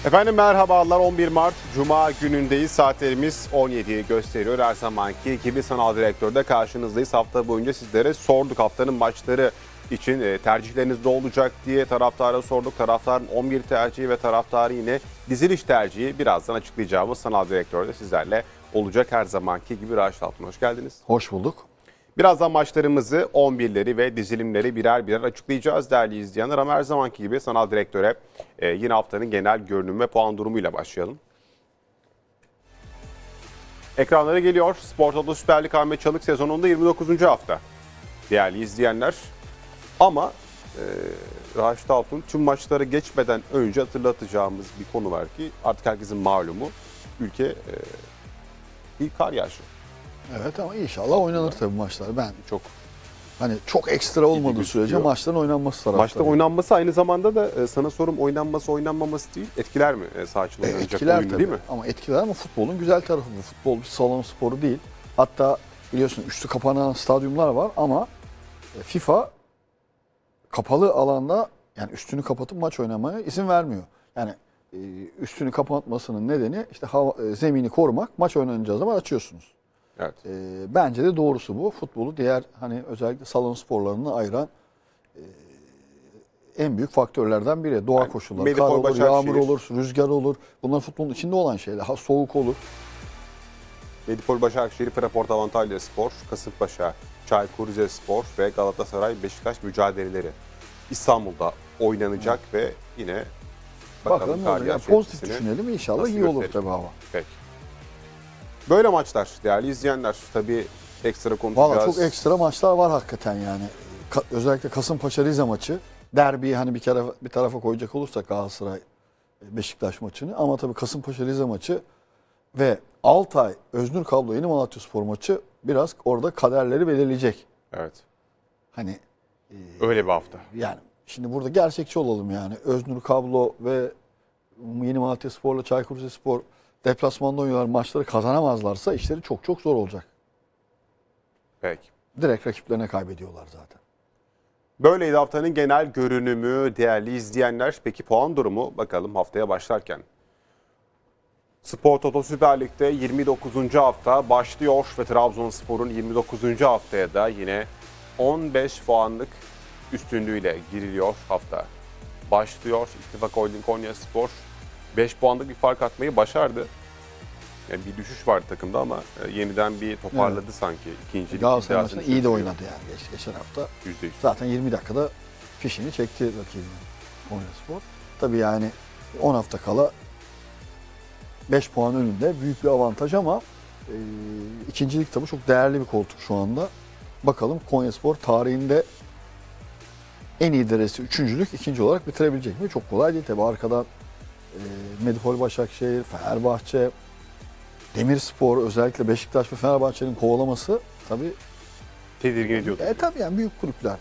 Efendim merhabalar, 11 Mart Cuma günündeyiz. Saatlerimiz 17'yi gösteriyor. Her zamanki gibi Sanal Direktör'de karşınızdayız. Hafta boyunca sizlere sorduk haftanın maçları için tercihleriniz ne olacak diye taraftara sorduk. Taraftarın 11 tercihi ve taraftarın yine diziliş tercihi birazdan açıklayacağımız Sanal Direktör'de sizlerle olacak. Her zamanki gibi Raşit Altun, hoş geldiniz. Hoş bulduk. Birazdan maçlarımızı, 11'leri ve dizilimleri birer birer açıklayacağız değerli izleyenler. Ama her zamanki gibi Sanal Direktör'e yine haftanın genel görünüm ve puan durumuyla başlayalım. Ekranlara geliyor. Spor Toto Süper Lig Ahmet Çalık sezonunda 29. hafta değerli izleyenler. Ama Raşit Altun, tüm maçlara geçmeden önce hatırlatacağımız bir konu var ki artık herkesin malumu, ülke bir kar yağışı. Evet ama inşallah oynanır tabii maçlar. Ben çok ekstra olmadığı sürece maçların oynanması taraftarıyım. Maçta oynanması aynı zamanda da sana sorum, oynanması oynanmaması değil, etkiler mi saha içinde oynanacak etkiler oyunu, tabii. değil mi? Ama etkiler, ama futbolun güzel tarafı bu. Futbol bir salon sporu değil. Hatta biliyorsun üstü kapanan stadyumlar var ama FIFA kapalı alanda yani üstünü kapatıp maç oynamaya izin vermiyor. Yani üstünü kapatmasının nedeni işte zemini korumak. Maç oynanacağı zaman açıyorsunuz. Evet. Bence de doğrusu bu. Futbolu diğer özellikle salon sporlarını ayıran en büyük faktörlerden biri. Doğa koşulları. Kar olur, yağmur olur, rüzgar olur. Bunlar futbolun içinde olan şeyler. Soğuk olur. Medipol Başakşehir, Fraport Antalya Spor, Kasımpaşa, Çaykur Rizespor ve Galatasaray Beşiktaş mücadeleleri İstanbul'da oynanacak ve yine bakalım kar yağışı pozitif düşünelim, inşallah iyi olur tabii hava. Peki. Böyle maçlar değerli izleyenler, tabii ekstra konuşacağız. Valla çok ekstra maçlar var hakikaten yani. Özellikle Kasımpaşa Rize maçı, derbiyi bir tarafa koyacak olursak Galatasaray Beşiktaş maçını, ama tabii Kasımpaşa Rize maçı ve Altay Öznur Kablo Yeni Malatyaspor maçı biraz orada kaderleri belirleyecek. Evet. Öyle bir hafta. Yani şimdi burada gerçekçi olalım yani. Öznur Kablo ve Yeni Malatyaspor'la Çaykur Rizespor deplasmanda oynuyorlar, maçları kazanamazlarsa işleri çok çok zor olacak. Peki. Direkt rakiplerine kaybediyorlar zaten. Böyleydi haftanın genel görünümü değerli izleyenler. Peki puan durumu bakalım haftaya başlarken. Spor Toto Süper Lig'de 29. hafta başlıyor ve Trabzonspor'un 29. haftaya da yine 15 puanlık üstünlüğüyle giriliyor hafta. Başlıyor. İttifak Holding Konyaspor 5 puanlık bir fark atmayı başardı. Yani bir düşüş vardı takımda ama yeniden bir toparladı sanki. İkinci Galatasaray maçında iyi de oynadı yani geçen hafta. %100. Zaten 20 dakikada fişini çekti rakibine Konyaspor. Tabii yani 10 hafta kala 5 puan önünde büyük bir avantaj ama ikincilik tabii çok değerli bir koltuk şu anda. Bakalım Konyaspor tarihinde en iyi derecesi üçüncülük, ikinci olarak bitirebilecek mi? Çok kolay değil tabii. Arkadan Medipol Başakşehir, Fenerbahçe, Demirspor, özellikle Beşiktaş ve Fenerbahçe'nin kovalaması tabii tedirgin ediyordu. Tabii yani büyük kulüpler.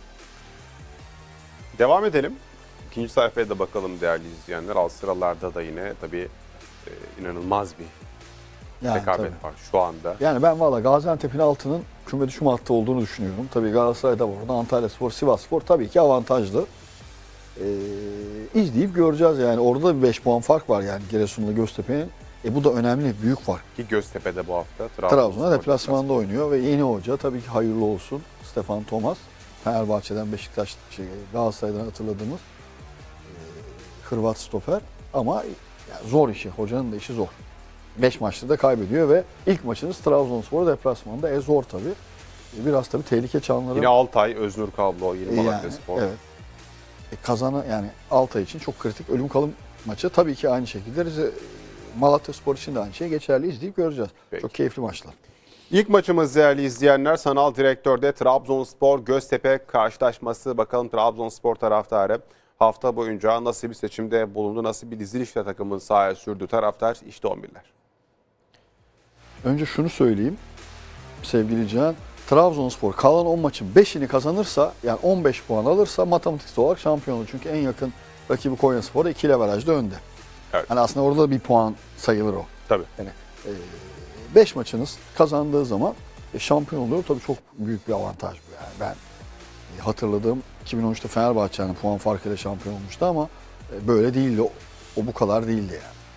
Devam edelim. İkinci sayfaya da bakalım değerli izleyenler. Alt sıralarda da yine tabii inanılmaz bir rekabet var şu anda. Yani ben valla Gaziantep'in altının küme düşme hattı olduğunu düşünüyorum. Tabii Galatasaray'da var orada, Antalyaspor, Sivasspor tabii ki avantajlı. İzleyip göreceğiz yani. Orada bir 5 puan fark var yani Giresun'la Göztepe'nin. Bu da önemli, büyük fark. Ki Göztepe'de bu hafta Trabzon'a deplasmanda oynuyor ve yeni hoca tabii ki hayırlı olsun. Stefan Thomas, Fenerbahçe'den, Galatasaray'dan hatırladığımız Hırvat stoper, ama zor işi, hocanın da işi zor. 5 maçta da kaybediyor ve ilk maçınız Trabzonspor deplasmanda. Zor tabii. Biraz tabii tehlike çanları. Yine Altay, Öznur Kablo, Yeni Malatyaspor. Evet. Yani Altay için çok kritik ölüm kalım maçı. Tabii ki aynı şekilde Malatyaspor için de aynı şey geçerli, izleyip göreceğiz. Peki. Çok keyifli maçlar. İlk maçımız değerli izleyenler Sanal Direktör'de Trabzonspor Göztepe karşılaşması. Bakalım Trabzonspor taraftarı hafta boyunca nasıl bir seçimde bulundu, nasıl bir dizilişle takımın sahaya sürdü taraftar, işte 11'ler. Önce şunu söyleyeyim sevgili Cihan. Trabzonspor kalan 10 maçın 5'ini kazanırsa, yani 15 puan alırsa matematiksel olarak şampiyon olur. Çünkü en yakın rakibi Konyaspor'da 2 averajda önde. Evet. Aslında orada da bir puan sayılır o. Tabii. 5 maçınız kazandığı zaman şampiyon oluyor. Tabii çok büyük bir avantaj bu yani. Ben hatırladığım 2013'te Fenerbahçe'nin puan farkıyla şampiyon olmuştu ama böyle değildi. O bu kadar değildi yani.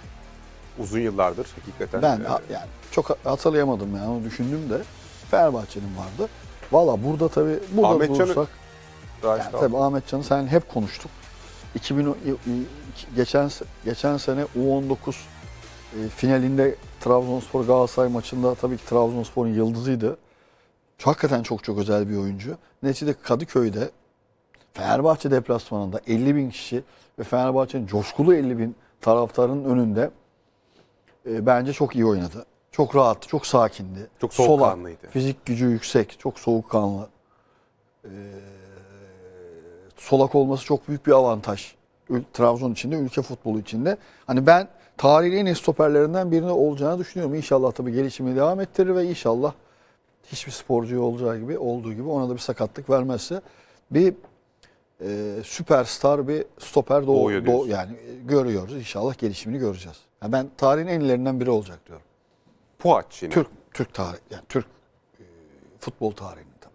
uzun yıllardır hakikaten. Ben yani çok hatırlayamadım yani, onu düşündüm de Fenerbahçe'nin vardı. Valla burada tabii Ahmet Can'ı- durursak yani tabii Ahmet Can'ı sen hep konuştuk. Geçen sene U19 finalinde Trabzonspor Galatasaray maçında tabii ki Trabzonspor'un yıldızıydı. Hakikaten çok çok özel bir oyuncu. Neticede Kadıköy'de Fenerbahçe deplasmanında 50.000 kişi ve Fenerbahçe'nin coşkulu 50.000 taraftarın önünde bence çok iyi oynadı. Çok rahat, çok sakindi. Çok soğukkanlıydı. Fizik gücü yüksek, çok soğukkanlı. Solak olması çok büyük bir avantaj. Trabzon içinde, ülke futbolu içinde. Hani ben tarihin en iyi stoperlerinden birini olacağını düşünüyorum. İnşallah tabii gelişimi devam ettirir ve inşallah hiçbir sporcuya olduğu gibi ona da bir sakatlık vermezse bir süperstar bir stoper Doğuyor diyorsun. yani görüyoruz. İnşallah gelişimini göreceğiz. Yani ben tarihin en iyilerinden biri olacak diyorum. Puaç yine. Türk tarih yani Türk futbol tarihinin tabii.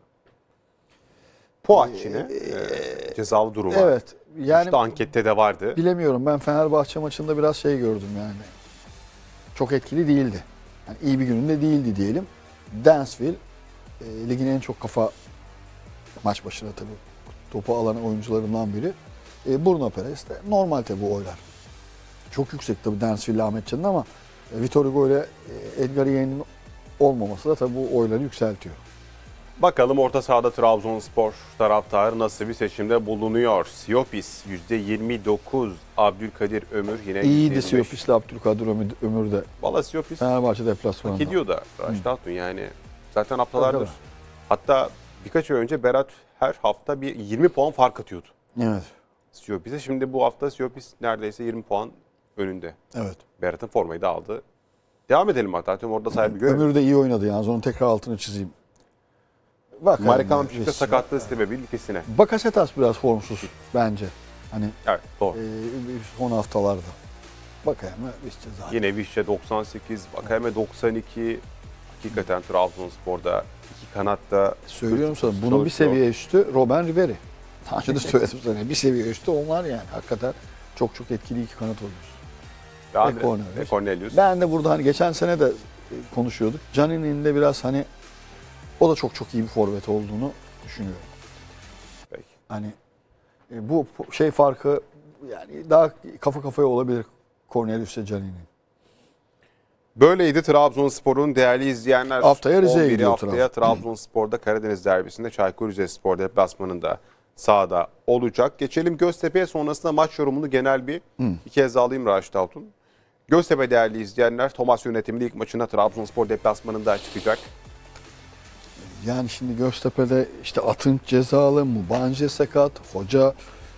Puaç yine cezalı durum var. Evet. Yani İşte ankette de vardı. bilemiyorum, ben Fenerbahçe maçında biraz şey gördüm yani. Çok etkili değildi. Yani iyi bir gününde değildi diyelim. Dansville ligin en çok kafa maç başına tabii topu alan oyuncularından biri. Bruno Perez de normal tabii bu oylar. Çok yüksek tabii Dansville ile Ahmet Can'ın ama Vitor Hugo ile Edgar Yeğen'in olmaması da tabii bu oyları yükseltiyor. Bakalım orta sahada Trabzonspor taraftarı nasıl bir seçimde bulunuyor? Siopis %29, Abdülkadir Ömür yine İyiydi %25. Siyopis'le Abdülkadir Ömür de Valla Siopis Fenerbahçe hak deplasmanında. ediyor da Raşit Hatun yani. Zaten haftalardır. Tabii. Hatta birkaç ay önce Berat her hafta bir 20 puan fark atıyordu Evet. Siopis'e. Şimdi bu hafta Siopis neredeyse 20 puan önünde. Evet. Berat'ın formayı da aldı. Devam edelim hatta. Orada sahibi görelim. Ömür de iyi oynadı yani. Onun tekrar altını çizeyim. Marika Hamşik'te sakatlığı sebebiyle ülkesine. Bakasetas biraz formsuz bence. Hani Evet doğru. son haftalarda. Bakayım işte zaten. Yine Vişçe 98, Vakayeme 92. Hakikaten Trabzonspor'da iki kanatta Söylüyorum sana, bunun bir çalışıyor. seviye üstü Robben Ribery. Daha önce de söyledim sana. Bir seviye üstü onlar yani. Hakikaten çok çok etkili iki kanat oynuyoruz. Ve Cornelius. Ben de burada hani geçen sene de konuşuyorduk. Canini'nin de biraz hani o da çok çok iyi bir forvet olduğunu düşünüyorum. Peki. Hani bu şey farkı yani daha kafa kafaya olabilir Cornelius ile Canini'nin. Böyleydi Trabzonspor'un değerli izleyenler. Haftaya Rize'ye 11'i gidiyor haftaya Trabzonspor'da Karadeniz derbisinde Çaykur Rizespor deplasmanında sahada olacak. Geçelim Göztepe'ye, sonrasında maç yorumunu genel bir iki kez alayım Raşit Hatun. Göztepe değerli izleyenler, Thomas yönetimli ilk maçına Trabzonspor deplasmanında çıkacak. Yani şimdi Göztepe'de işte Atınç cezalı, Mubanje sakat, hoca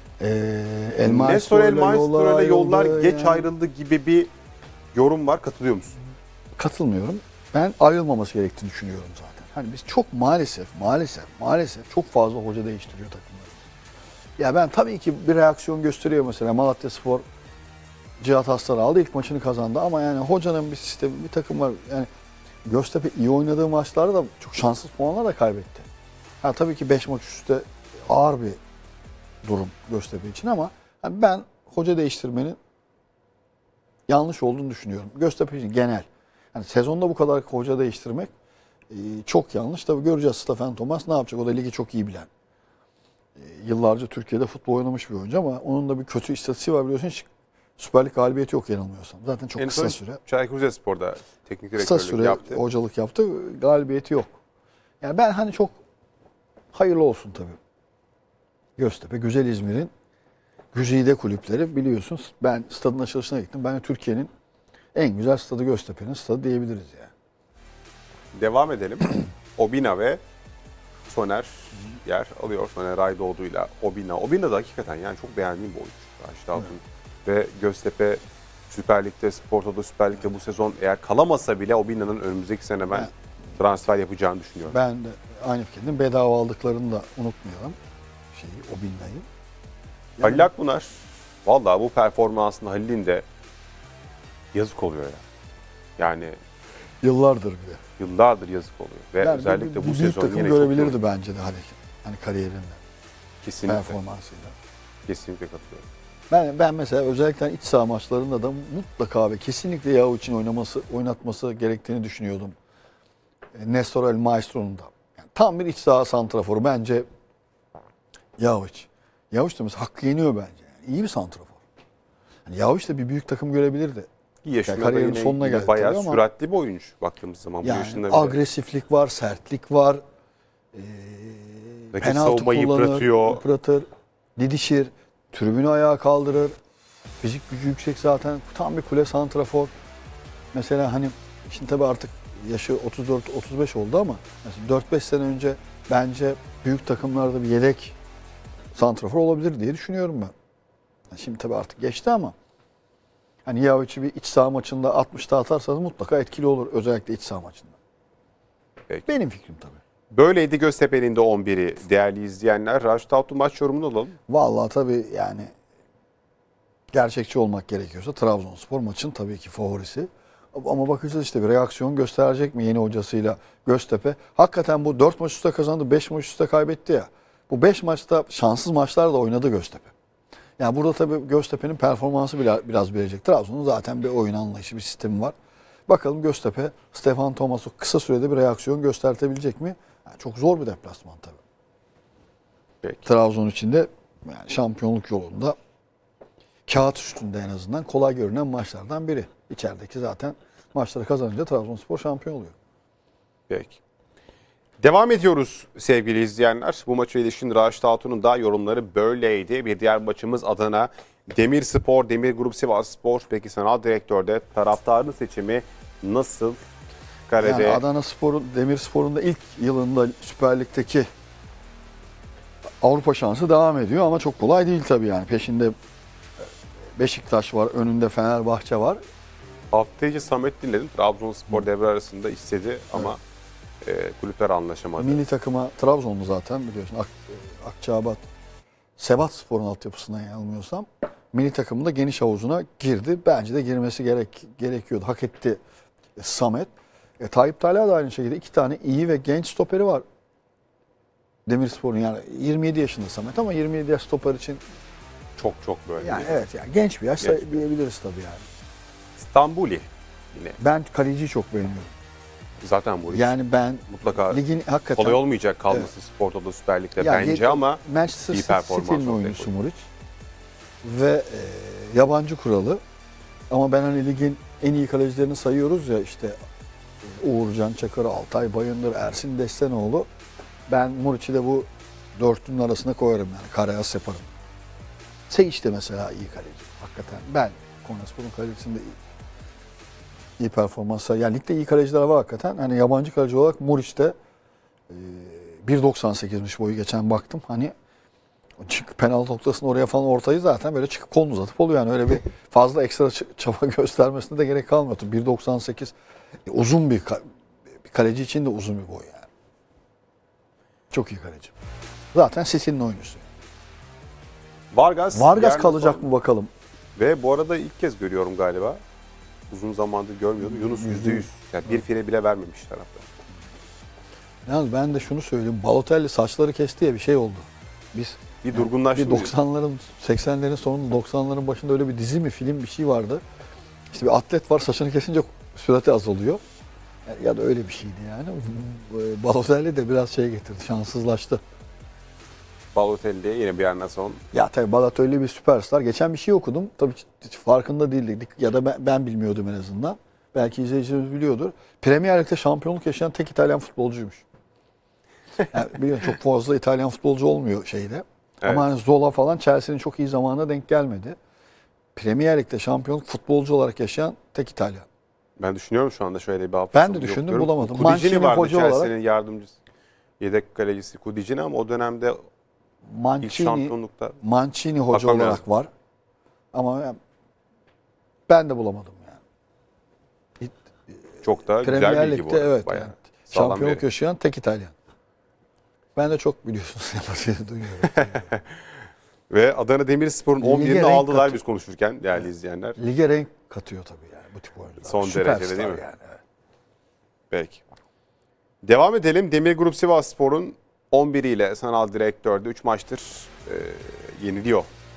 El Nestor El Maestro ile yollar ayrıldı geç yani. ayrıldı gibi bir yorum var. Katılıyor musun? Katılmıyorum. Ben ayrılmaması gerektiğini düşünüyorum zaten. Hani biz çok maalesef çok fazla hoca değiştiriyor takımları. Ya ben tabii ki bir reaksiyon gösteriyor mesela Malatyaspor Cihat Aslan aldı, ilk maçını kazandı ama yani hocanın bir sistemi, bir takım var. Yani Göztepe iyi oynadığı maçlarda da çok şanssız puanlar da kaybetti. Ha tabii ki 5 maç üstte ağır bir durum Göztepe için ama hani ben hoca değiştirmenin yanlış olduğunu düşünüyorum. Göztepe için genel. Yani sezonda bu kadar hoca değiştirmek çok yanlış. Tabii göreceğiz Stefan Thomas ne yapacak. O da ligi çok iyi bilen. Yıllarca Türkiye'de futbol oynamış bir oyuncu ama onun da bir kötü istatistiği var biliyorsun. Hiç Süper Lig galibiyeti yok yanılmıyorsam. Zaten çok kısa süre. Çaykur Rizespor'da teknik Kısa direktörlük süre yaptı. hocalık yaptı. Galibiyeti yok. Yani ben hani çok hayırlı olsun tabii. Göztepe, Güzel İzmir'in güzide kulüpleri biliyorsun. Ben stadın açılışına gittim. Ben Türkiye'nin en güzel stadı Göztepe'nin stadı diyebiliriz yani. Devam edelim. Obina ve Soner yer alıyor. Soner Aydoğdu'yla Obina. Obina da hakikaten yani çok beğendiğim bir oyuncu. Raşit Altun. Ve Göztepe Süper Lig'de, Spor Toto Süper Lig'de bu sezon eğer kalamasa bile Obina'nın önümüzdeki sene ben transfer yapacağını düşünüyorum. Ben de aynı fikirdeyim. Bedava aldıklarını da unutmayalım. Obina'yı. Halil Akbunar, vallahi bu performansında Halil'in de yazık oluyor ya. Yani Yıllardır bile. yıllardır yazık oluyor. Ve Yani özellikle bu büyük sezon takım yine görebilirdi çok bence de hani kariyerinde. kesinlikle, Performansıyla. kesinlikle katılıyorum. Ben mesela özellikle iç saha maçlarında da mutlaka ve kesinlikle Yahovic'in oynatması gerektiğini düşünüyordum. Nestor El Maestro'nun da. Yani tam bir iç saha santraforu bence Yahovic. Yahovic de mesela hakkı yeniyor bence. Yani iyi bir santrafor. Yani Yahovic de bir büyük takım görebilirdi. Yaşında kariyerin yine sonuna geldi bayağı tabii ama süratli bir oyuncu baktığımız zaman. Bu yani yaşında bile. agresiflik var, sertlik var. Rakip Penaltı savunmayı kullanır, yıpratıyor. yıpratır, didişir, tribünü ayağa kaldırır. Fizik gücü yüksek zaten. Tam bir kule santrafor. Mesela hani şimdi tabii artık yaşı 34-35 oldu ama mesela 4-5 sene önce bence büyük takımlarda bir yedek santrafor olabilir diye düşünüyorum ben. Şimdi tabii artık geçti ama hani Yahovic'i bir iç saha maçında 60'ta atarsanız mutlaka etkili olur. Özellikle iç saha maçında. Peki. Benim fikrim tabii. Böyleydi Göztepe'nin de 11'i değerli izleyenler. Raşit Altun maç yorumunu alalım. Vallahi tabii yani gerçekçi olmak gerekiyorsa Trabzonspor maçın tabii ki favorisi. Ama bakacağız işte bir reaksiyon gösterecek mi yeni hocasıyla Göztepe. Hakikaten bu 4 maç üstte kazandı, 5 maç üstte kaybetti ya. Bu 5 maçta şanssız maçlar da oynadı Göztepe. Yani burada tabii Göztepe'nin performansı biraz verecek. Trabzon'un zaten bir oyun anlayışı, bir sistemi var. Bakalım Göztepe, Stefan Thomas'u kısa sürede bir reaksiyon göstertebilecek mi? Yani çok zor bir deplasman tabii. Peki. Trabzon için de yani şampiyonluk yolunda kağıt üstünde en azından kolay görünen maçlardan biri. İçerideki zaten maçları kazanınca Trabzonspor şampiyon oluyor. Peki. Devam ediyoruz sevgili izleyenler. Bu maça ilişkin Raşit Altun'un da yorumları böyleydi. Bir diğer maçımız Adana Demirspor, Demir Grup Sivasspor. Peki sanal direktörde taraftarın seçimi nasıl? Karede Yani Adana Spor'un, Demirspor'un da ilk yılında Süper Lig'deki Avrupa şansı devam ediyor ama çok kolay değil tabii yani. Peşinde Beşiktaş var, önünde Fenerbahçe var. hafta içi Samet dinledim. Trabzonspor devre arasında istedi ama kulüpler anlaşamadı. Milli takıma Trabzonlu zaten biliyorsun. Akçaabat, Sebatspor'un altyapısından yanılmıyorsam. Milli takımın da geniş havuzuna girdi. Bence de girmesi gerekiyordu. Hak etti Samet. Tayyip Talha da aynı şekilde 2 tane iyi ve genç stoperi var. Demirspor'un yani 27 yaşında Samet ama 27 yaş stoper için Çok böyle. yani evet yani genç bir yaş Genç bir diyebiliriz tabii yani. İstanbuli yine. Ben kaleciyi çok beğeniyorum. Zaten bu iş Yani ben mutlaka ligin hakikaten kolay olmayacak kalması Spor Toto Süper Lig'de ya bence ama Manchester iyi performans City'nin ortaya oyuncusu koydu. Muric ve yabancı kuralı ama ben hani ligin en iyi kalecilerini sayıyoruz ya işte Uğurcan Çakır, Altay Bayındır, Ersin Destanoğlu. Ben Muric'i de bu dörtlünün arasına koyarım yani Karayaz yaparım. Seyiş de mesela iyi kaleci. Hakikaten ben Konyaspor'un kalecisinde iyi performans. Yani ligde iyi kaleciler var hakikaten. Hani yabancı kaleci olarak Muriç'te 1.98'miş boyu geçen baktım. Hani penaltı noktasının oraya falan ortayı zaten böyle çıkıp kolunu uzatıp oluyor. Yani öyle bir fazla ekstra çaba göstermesine de gerek kalmıyor. 1.98 uzun bir kaleci için de uzun bir boy yani. Çok iyi kaleci. Zaten City'nin oyuncusu. Vargas kalacak mı bakalım. Ve bu arada ilk kez görüyorum galiba. Uzun zamandır görmüyordum. Yunus %100. Yani bir fire bile vermemiş tarafta. Yalnız ben de şunu söyleyeyim. Balotelli saçları kesti ya bir şey oldu. Biz Bir durgunlaştı. bir 90'ların 80'lerin sonunda 90'ların başında öyle bir dizi mi film bir şey vardı. İşte bir atlet var saçını kesince sürati azalıyor. Ya da öyle bir şeydi yani. Balotelli de biraz şey getirdi. Şanssızlaştı. Balotelli yine bir yerden sonra. Ya tabii Balotelli bir süperstar. Geçen bir şey okudum. Tabii hiç farkında değildik ya da ben bilmiyordum en azından. Belki izleyicilerimiz biliyordur. Premier Lig'de şampiyonluk yaşayan tek İtalyan futbolcuymuş. Yani biliyorsun çok fazla İtalyan futbolcu olmuyor şeyde. Evet. Ama hani Zola falan Chelsea'nin çok iyi zamanına denk gelmedi. Premier Lig'de şampiyonluk futbolcu olarak yaşayan tek İtalyan. Ben düşünüyorum şu anda şöyle bir hafta. Ben de düşündüm, bulamadım. Kudicini Mancini vardı hoca Chelsea'nin olarak. yardımcısı. Yedek kalecisi Kudicini ama o dönemde ilk şampiyonlukta Mancini hoca bakmam olarak lazım. var. Ama yani ben de bulamadım yani. çok da güzel Premier bilgi bu Lig'de arada. evet Bayağı yani. sağlam Şampiyonluk veri. yaşayan tek İtalyan. Ben de çok biliyorsunuz sempati duyuyorum. Ve Adana Demirspor'un Lige 11'ini renk aldılar katıyor. biz konuşurken değerli izleyenler. Lige renk katıyor tabii yani bu tip oyuncular. Son Süperstar derecede değil mi? Yani. Evet. Peki. Devam edelim. Demir Grup Sivasspor'un 11 ile sanal direktörde 3 maçtır yeniliyor.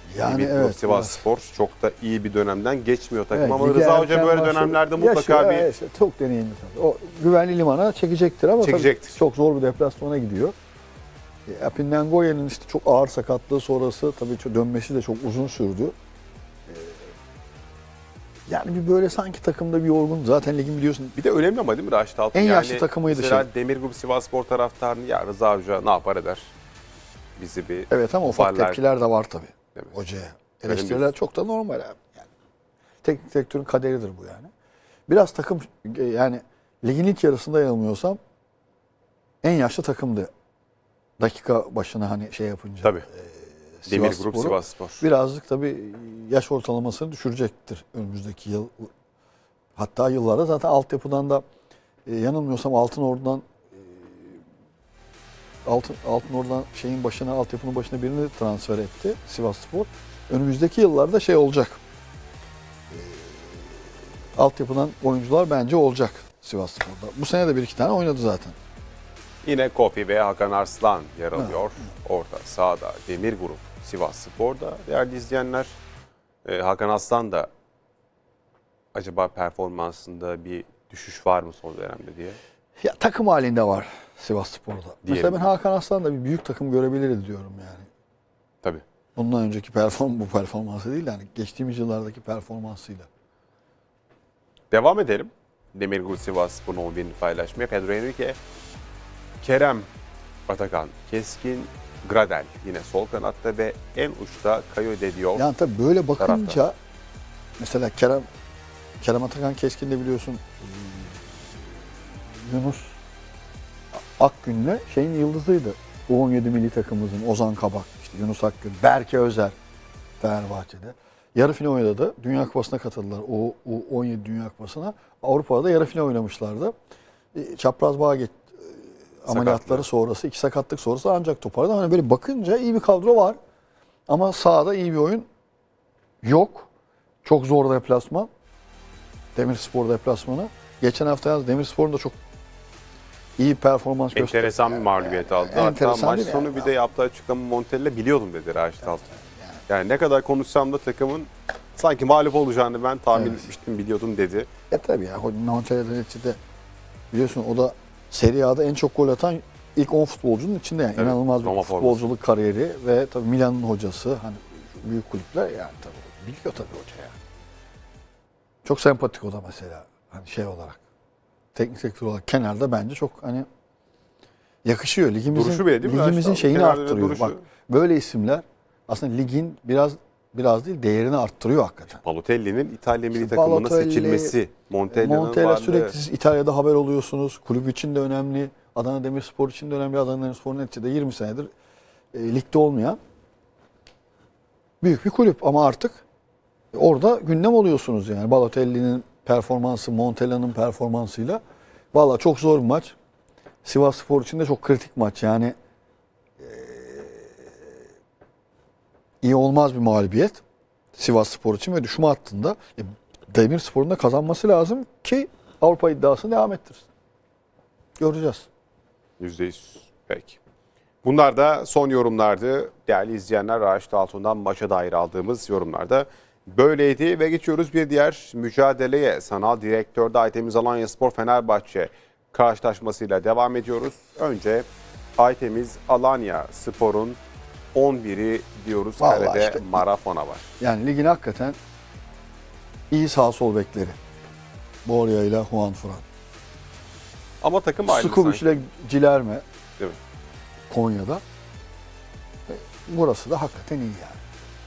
Yani Ümit evet. Sivasspor çok da iyi bir dönemden geçmiyor takım Evet, ama lige Rıza Hoca erken böyle başladı. dönemlerde mutlaka Yaşıyor, işte çok deneyimli tabii. O güvenli limana çekecektir ama Çekecektir. tabii çok zor bir deplasmana gidiyor. Apinengoya'nın işte çok ağır sakatlığı sonrası tabii dönmesi de çok uzun sürdü. Yani bir böyle sanki takımda bir yorgun. Zaten ligin biliyorsun bir de önemli ama değil mi Raşit Altun? en yaşlı takımıydı mesela Demirgrup Sivasspor taraftarını ya Rıza Hoca ne yapar eder? Bizi bir evet ama ufak toparlar. tepkiler de var tabii Değil mi? hocaya. Öyle Eleştiriler çok da normal abi. Yani teknik direktörün kaderidir bu yani. Biraz takım yani ligin ilk yarısında yanılmıyorsam en yaşlı takımdı. Dakika başına hani şey yapınca. Tabii. Demirgrup Sivasspor'u Sivasspor. birazcık tabii yaş ortalamasını düşürecektir önümüzdeki yıl. Hatta yıllarda zaten altyapıdan da yanılmıyorsam Altınordu'dan şeyin başına, altyapının başına birini transfer etti Sivasspor. Önümüzdeki yıllarda şey olacak. Altyapıdan oyuncular bence olacak Sivasspor'da. Bu sene de bir iki tane oynadı zaten. Yine Kofi ve Hakan Arslan yer alıyor. Orta sahada Demirgrup Sivasspor'da. Değerli izleyenler, Hakan Arslan da acaba performansında bir düşüş var mı son dönemde diye. Ya takım halinde var Sivasspor'da. Mesela ben Diyelim. Hakan Arslan'da bir büyük takım görebiliriz diyorum yani. Tabii. Bundan önceki bu performansı değil yani geçtiğimiz yıllardaki performansıyla. Devam edelim. Demirgrup Sivasspor'un 11'ini paylaşmaya. Pedro Henrique, Kerem Atakan, Keskin, Gradel yine sol kanatta ve en uçta Caio de Dios. Yani tabii böyle bakınca tarafta. mesela Kerem Atakan Keskin de biliyorsun Yunus Akgün'le şeyin yıldızıydı. U17 milli takımımızın Ozan Kabak, işte Yunus Akgün, Berke Özer Fenerbahçe'de. Yarı final oynadı. Dünya Kupası'na katıldılar. O U17 Dünya Kupası'na. Avrupa'da da yarı final oynamışlardı. Çapraz bağ ameliyatları sonrası, 2 sakatlık sonrası ancak toparladı. Hani böyle bakınca iyi bir kadro var. Ama sahada iyi bir oyun yok. Çok zor deplasman. Demirspor deplasmanı. Geçen hafta yalnız Demirspor'un da çok iyi performans gösterdi. Enteresan bir mağlubiyet aldı. Hatta enteresan maç değil mi sonu yani? bir de yaptığı açıklama Montella biliyordum dedi Raşit Altun. Yani ne kadar konuşsam da takımın sanki mağlup olacağını ben tahmin etmiştim, biliyordum dedi. Tabii ya. Montella'da neticede biliyorsun o da Serie A'da en çok gol atan ilk 10 futbolcunun içinde yani. Evet, İnanılmaz bir Roma futbolculuk kariyeri ve tabii Milan'ın hocası hani büyük kulüpler yani tabii biliyor tabii hoca ya. Çok sempatik o da mesela hani şey olarak. Teknik direktör olarak kenarda bence çok hani yakışıyor. Duruşu bile değil mi? Ligimizin Raşit şeyini Kenarda arttırıyor. duruşu. Bak böyle isimler aslında ligin biraz değil değerini arttırıyor hakikaten. Balotelli'nin İtalya milli İşte takımına Balotelli, seçilmesi, Montella'nın varlığı. sürekli İtalya'da haber oluyorsunuz. Kulüp için de önemli. Adana Demirspor için de önemli. Adana Demirspor'un neticede 20 senedir ligde olmayan büyük bir kulüp ama artık orada gündem oluyorsunuz yani. Balotelli'nin performansı, Montella'nın performansıyla. Vallahi çok zor bir maç. Sivasspor için de çok kritik maç. Yani iyi olmaz bir mağlubiyet Sivasspor için ve düşme hattında. Demirspor'un da kazanması lazım ki Avrupa iddiasını devam ettirsin. Göreceğiz. %100. Peki. Bunlar da son yorumlardı. Değerli izleyenler, Raşit Altun'dan maça dair aldığımız yorumlarda böyleydi ve geçiyoruz bir diğer mücadeleye. Sanal direktörde Aytemiz Alanyaspor Fenerbahçe karşılaşmasıyla devam ediyoruz. Önce Aytemiz Alanyaspor'un 11'i diyoruz. Vallahi Kalede işte- Marafona var. Yani ligin hakikaten iyi sağ sol bekleri. Borja ile Juan Fran. Ama takım aynı Skubic sanki. ile Cilerme Değil mi? Konya'da. Burası da hakikaten iyi yani.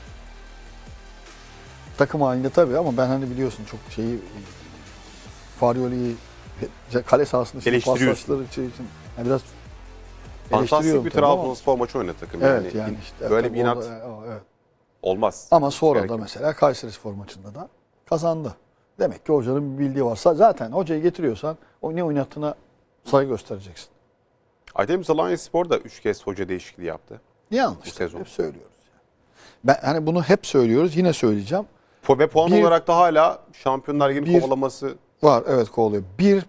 Takım halinde tabii ama ben hani biliyorsun çok Farioli'yi kale sahasında şimdi Eleştiriyorsun. paslaşları için yani biraz Fantastik eleştiriyorum bir tabii ama- Trabzonspor maçı oynadı takım. Evet yani, yani işte böyle tabii bir inat orada- evet. olmaz. Ama sonra Gerek da yok. mesela Kayserispor maçında da kazandı. Demek ki hocanın bir bildiği varsa zaten hocayı getiriyorsan o ne oynattığına saygı göstereceksin. Aytemiz Alanyaspor da 3 kez hoca değişikliği yaptı. Yanlış. Bu sezon. Hep söylüyoruz. Ben hani bunu hep söylüyoruz. Yine söyleyeceğim. Ve puan Bir- olarak da hala Şampiyonlar Ligi'nin bir- kovalaması Var evet kovalıyor. Bir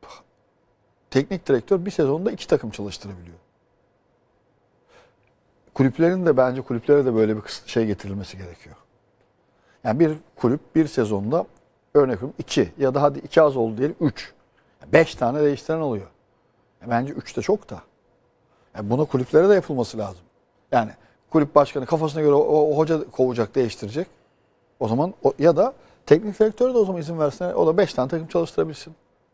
teknik direktör bir sezonda 2 takım çalıştırabiliyor. kulüplerin de bence kulüplere de böyle bir şey getirilmesi gerekiyor. Yani bir kulüp bir sezonda örnek veriyorum 2 ya da hadi 2 az oldu diyelim 3. 5 tane değiştiren oluyor. Bence 3 de çok da. Yani buna kulüplere de yapılması lazım. Yani kulüp başkanı kafasına göre o hoca kovacak, değiştirecek. O zaman ya da teknik direktörü de o zaman izin versin. O da 5 tane takım çalıştırabilsin.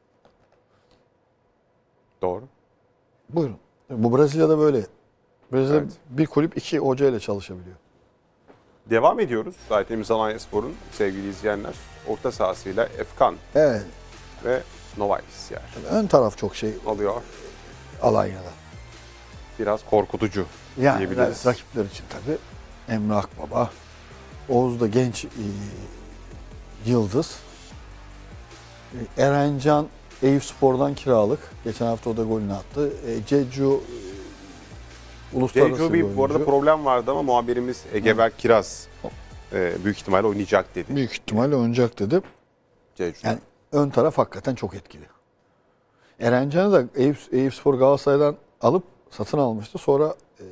Doğru. Buyurun. Bu Brezilya'da böyle. Brezilya'da Evet. bir kulüp 2 hoca ile çalışabiliyor. Devam ediyoruz. Zaten Alanyaspor'un sevgili izleyenler orta sahasıyla Efkan Evet. ve Novalis yer Ön taraf çok şey alıyor. Alanya'da. Biraz korkutucu Yani diyebiliriz. rakipler için tabii Emre Akbaba, Oğuz da genç yıldız. Erencan Eyüpspor'dan kiralık. Geçen hafta o da golünü attı. Cecu uluslararası Cecu bir bir bu arada oyuncu. problem vardı ama muhabirimiz Egeberk Kiraz büyük ihtimalle oynayacak dedi. Büyük ihtimalle oynayacak dedi. Cecu. Yani ön taraf hakikaten çok etkili. Erencan'ı da Eyüpspor Galatasaray'dan alıp satın almıştı. Sonra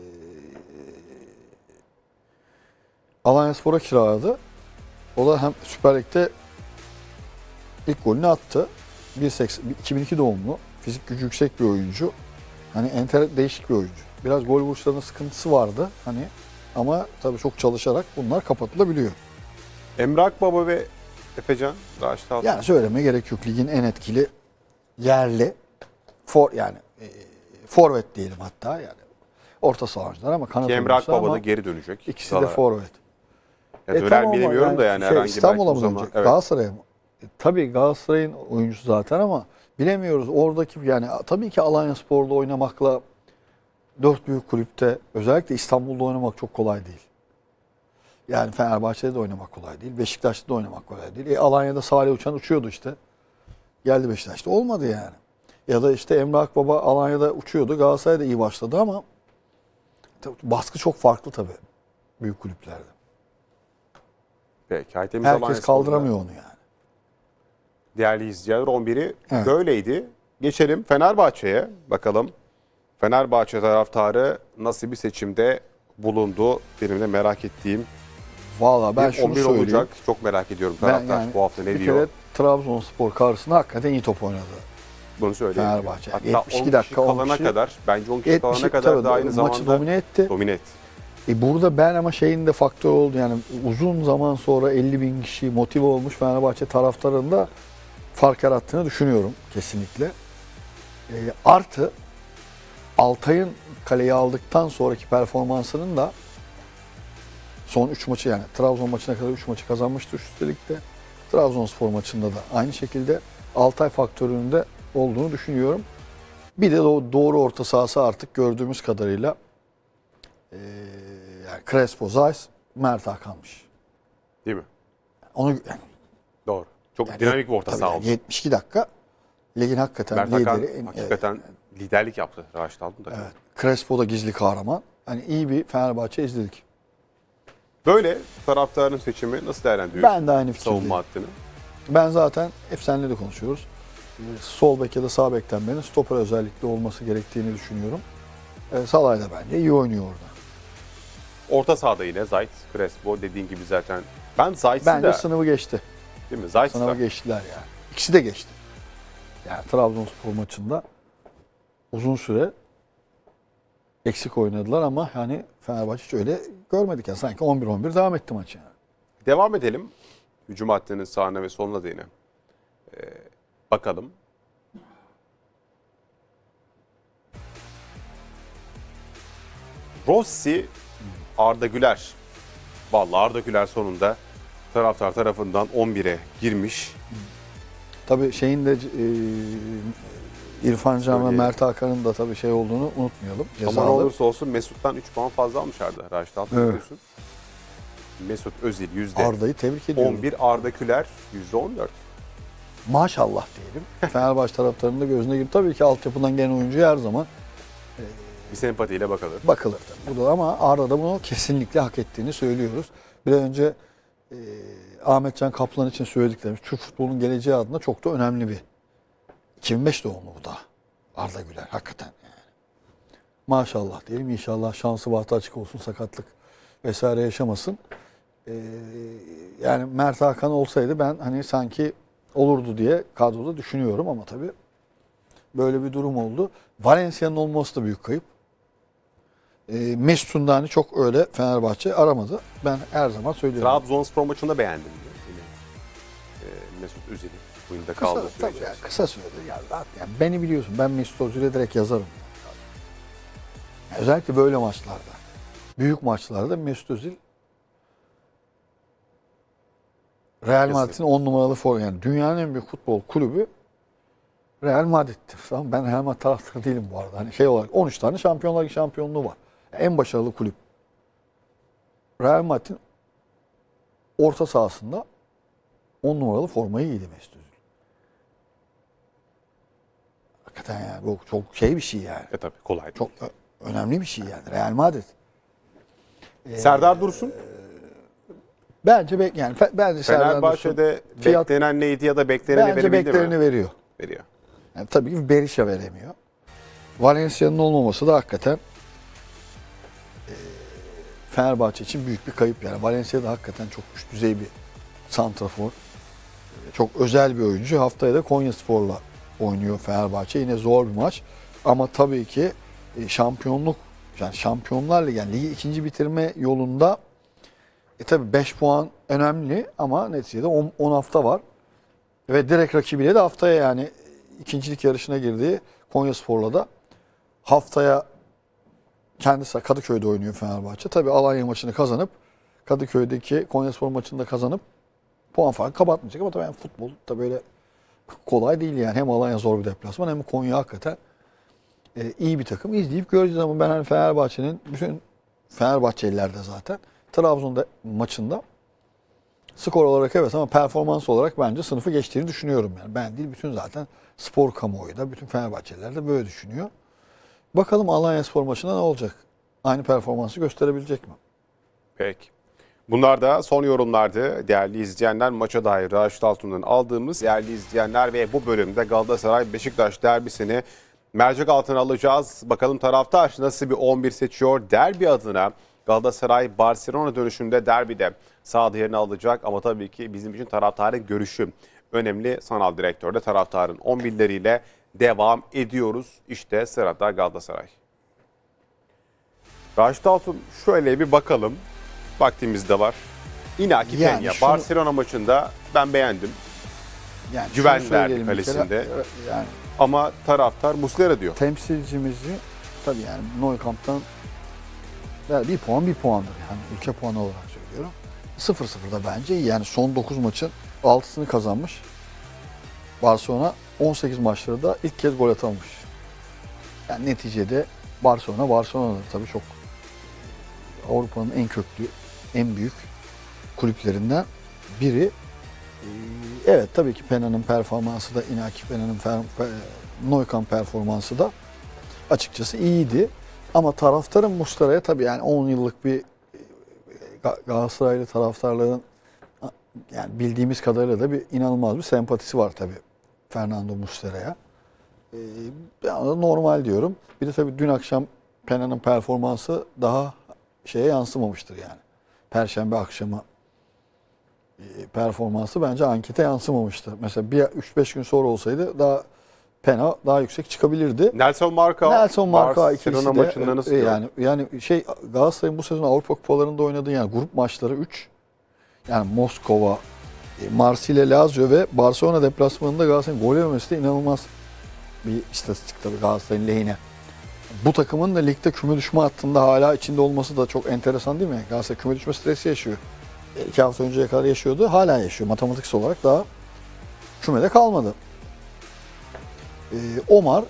Alanyaspor'a kiraladı. O da hem Süper Lig'de ilk golünü attı. 2002 doğumlu. Fizik gücü yüksek bir oyuncu. Hani değişik bir oyuncu. Biraz gol vuruşlarında sıkıntısı vardı. Hani ama tabii çok çalışarak bunlar kapatılabiliyor. Emre Akbaba ve Efecan Raşit Altan. Yani söyleme gerek yok. Ligin en etkili yerli forvet diyelim hatta yani. Orta saha oyuncular ama kanat Ki Emre oyuncusu Akbaba da ama geri dönecek. ikisi de Salaha. forvet. Ya döner Tamam mi ama bilmiyorum da yani herhangi İstanbul'a belki mı o zaman. dönecek? Evet. Galatasaray'a mı? Tabii Galatasaray'ın oyuncusu zaten ama bilemiyoruz. Oradaki yani tabii ki Alanyaspor'da oynamakla 4 büyük kulüpte özellikle İstanbul'da oynamak çok kolay değil. Yani Fenerbahçe'de de oynamak kolay değil. Beşiktaş'ta da oynamak kolay değil. Alanya'da Salih Uçan uçuyordu işte. Geldi Beşiktaş'ta. Olmadı yani. Ya da işte Emre Akbaba Alanya'da uçuyordu. Galatasaray'da iyi başladı ama baskı çok farklı tabii büyük kulüplerde. Peki. Aytemiz Herkes Alanyaspor'da kaldıramıyor onu yani. Değerli izleyiciler 11'i Evet. böyleydi. Geçelim Fenerbahçe'ye bakalım. Fenerbahçe taraftarı nasıl bir seçimde bulundu? Benim de merak ettiğim Valla ben bir şunu 11 söyleyeyim. olacak. Çok merak ediyorum Ben taraftar yani bu hafta ne bir diyor? kere Trabzonspor karşısında hakikaten iyi top oynadı. Bunu söyleyeyim. Fenerbahçe. Hatta 72 10 kişi dakika, 10 kalana kişi- kadar, bence 10 kişi kalana 70 kadar tabii da aynı maçı zamanda domine etti. domine etti. Burada ben ama şeyin de faktör oldu yani uzun zaman sonra 50 bin kişi motive olmuş Fenerbahçe taraftarında fark yarattığını düşünüyorum kesinlikle. Artı Altay'ın kaleyi aldıktan sonraki performansının da son 3 maçı yani Trabzon maçına kadar 3 maçı kazanmıştı üstelik de. Trabzonspor maçında da aynı şekilde Altay faktörünün de olduğunu düşünüyorum. Bir de doğru orta sahası artık gördüğümüz kadarıyla yani Crespo, Zeiss, Mert Hakan'mış. Değil mi? Onu yani, Doğru. Çok dinamik bir orta tabii saha yani oldu. 72 dakika ligin hakikaten Mert Hakan lideri. hakikaten liderlik yaptı Raşit Altın takımı. Evet. Crespo da gizli kahraman. Hani iyi bir Fenerbahçe izledik. Böyle taraftarın seçimi nasıl değerlendiriyorsun? Ben de aynı fikirdeyim. Savunma hattını. Ben zaten hep seninle de konuşuyoruz. Sol bek ya da sağ bekten birinin stoper özellikle olması gerektiğini düşünüyorum. Salay da bence iyi oynuyor orada. Orta sahada yine Zayt, Crespo dediğin gibi zaten. Ben Zayt'si Bence de sınavı geçti. değil mi? Zayt'si Sınavı de. geçtiler yani. İkisi de geçti. Yani Trabzonspor maçında uzun süre eksik oynadılar ama hani Fenerbahçe hiç öyle görmedik. Yani sanki 11-11 devam etti maç yani. Devam edelim. Hücum hattının sağına ve soluna da yine. Bakalım. Rossi, Arda Güler. Vallahi Arda Güler sonunda taraftar tarafından 11'e girmiş. Tabii şeyin de İrfan Can ve Söyleyelim. Mert Hakan'ın da tabii şey olduğunu unutmayalım. Ama ne Cezalı. olursa olsun Mesut'tan 3 puan fazla almış Arda. Raşit Altın Evet. diyorsun. Mesut Özil %11, Arda'yı tebrik ediyorum. Arda Güler %14. Maşallah diyelim. Fenerbahçe taraftarının da gözüne girip tabii ki altyapıdan gelen oyuncuya her zaman Bir sempatiyle bakalım. bakılır tabii. Bu da ama Arda da bunu kesinlikle hak ettiğini söylüyoruz. Bir önce Ahmetcan Kaplan için söylediklerimiz Türk futbolunun geleceği adına çok da önemli bir 2005 doğumlu bu da Arda Güler hakikaten yani. Maşallah diyelim. İnşallah şansı bahtı açık olsun. Sakatlık vesaire yaşamasın. Yani Mert Hakan olsaydı ben hani sanki olurdu diye kadroda düşünüyorum ama tabii böyle bir durum oldu. Valencia'nın olması da büyük kayıp. Mesut'un da hani çok öyle Fenerbahçe aramadı. Ben her zaman söylüyorum. Trabzonspor maçında beğendim diyor. Yine Mesut Özil'i oyunda kaldığı sürece. Yani kısa sürede geldi. Yani beni biliyorsun. Ben Mesut Özil'e direkt yazarım. Yani özellikle böyle maçlarda. Büyük maçlarda Mesut Özil Real Madrid'in 10 numaralı forvet. Yani dünyanın en büyük futbol kulübü Real Madrid'tir. Tamam, ben Real Madrid taraftarı değilim bu arada. Hani şey olarak 13 tane Şampiyonlar Ligi şampiyonluğu var. En başarılı kulüp. Real Madrid'in orta sahasında 10 numaralı formayı giydi Mesut Özil. Hakikaten yani bu çok şey bir şey yani. Tabii kolay değil. Çok önemli bir şey yani. Real Madrid. Serdar Dursun. Bence bence Serdar Fenerbahçe'de Dursun beklenen neydi ya da bekleneni bence verebildi beklerini mi? veriyor. Veriyor. Yani tabii ki Berisha veremiyor. Valencia'nın olmaması da hakikaten Fenerbahçe için büyük bir kayıp yani. Valencia da hakikaten çok üst düzey bir santrafor. Çok özel bir oyuncu. Haftaya da Konyaspor'la oynuyor Fenerbahçe. Yine zor bir maç. Ama tabii ki şampiyonluk, yani Şampiyonlar Ligi, yani ligi ikinci bitirme yolunda tabii 5 puan önemli ama neticede 10 hafta var. Ve direkt rakibiyle de haftaya yani ikincilik yarışına girdiği Konyaspor'la da haftaya kendisi Kadıköy'de oynuyor Fenerbahçe. Tabii Alanya maçını kazanıp Kadıköy'deki Konyaspor maçını da kazanıp puan farkı kapatmayacak ama tabii yani futbol da böyle kolay değil yani. Hem Alanya zor bir deplasman hem Konya hakikaten iyi bir takım. İzleyip göreceğiz ama ben hani Fenerbahçe'nin, bütün Fenerbahçeliler de zaten Trabzon'da maçında skor olarak evet ama performans olarak bence sınıfı geçtiğini düşünüyorum. Yani ben değil, bütün zaten spor kamuoyu da, bütün Fenerbahçeliler de böyle düşünüyor. Bakalım Alanyaspor maçında ne olacak? Aynı performansı gösterebilecek mi? Peki. Bunlar da son yorumlardı. Değerli izleyenler, maça dair Raşit Altun'dan aldığımız değerli izleyenler ve bu bölümde Galatasaray-Beşiktaş derbisini mercek altına alacağız. Bakalım taraftar nasıl bir 11 seçiyor? Derbi adına Galatasaray Barcelona dönüşünde derbide sahada yerini alacak ama tabii ki bizim için taraftarın görüşü önemli. Sanal direktörde taraftarın 11'leriyle devam ediyoruz. İşte sırada Galatasaray. Raşit Altun, şöyle bir bakalım. Vaktimiz de var. Inaki Yani Peña Barcelona maçında ben beğendim. Yani Güven şunu verdi söyleyelim bir kere, kalesinde. yani Ama taraftar Muslera diyor. temsilcimizi tabii yani Nou Camp'tan bir puan bir puandır yani ülke puanı olarak söylüyorum. 0-0'da bence iyi. Yani son 9 maçın 6'sını kazanmış. Barcelona 18 maçları da ilk kez gol atamamış. Yani neticede Barcelona'da tabii çok Avrupa'nın en köklü, en büyük kulüplerinden biri. Evet tabii ki Pena'nın performansı da, Inaki Pena'nın Nou Camp performansı da açıkçası iyiydi. Ama taraftarın Muslera'ya tabii yani 10 yıllık bir Galatasaraylı taraftarların yani bildiğimiz kadarıyla da bir inanılmaz bir sempatisi var tabii Fernando Muslera'ya. Ben de normal diyorum. Bir de tabii dün akşam Pena'nın performansı daha şeye yansımamıştır yani. Perşembe akşamı performansı bence ankete yansımamıştı. Mesela 3-5 gün sonra olsaydı Pena daha yüksek çıkabilirdi. Nelson Marca ikisi de maçında nasıl yani Galatasaray'ın bu sezon Avrupa kupalarında oynadığı yani grup maçları 3. Yani Moskova, Marsilya, Lazio ve Barcelona deplasmanında Galatasaray'ın gol yememesi de inanılmaz bir istatistik tabii Galatasaray'ın lehine. Bu takımın da ligde küme düşme hattında hala içinde olması da çok enteresan değil mi? Galatasaray küme düşme stresi yaşıyor. 2 hafta önceye kadar yaşıyordu. Hala yaşıyor. Matematiksel olarak daha kümede kalmadı. Omar